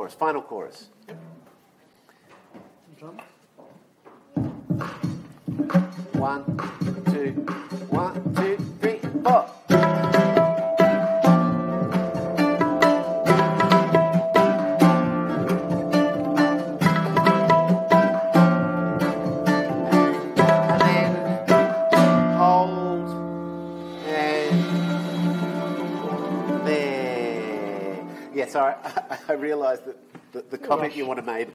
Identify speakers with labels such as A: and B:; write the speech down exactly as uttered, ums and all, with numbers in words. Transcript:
A: chorus, final chorus. Yep.
B: Drum.
A: One, two, one, two, three, four. And then hold and there. Yeah, sorry, I, I realised that the, the comment you want to make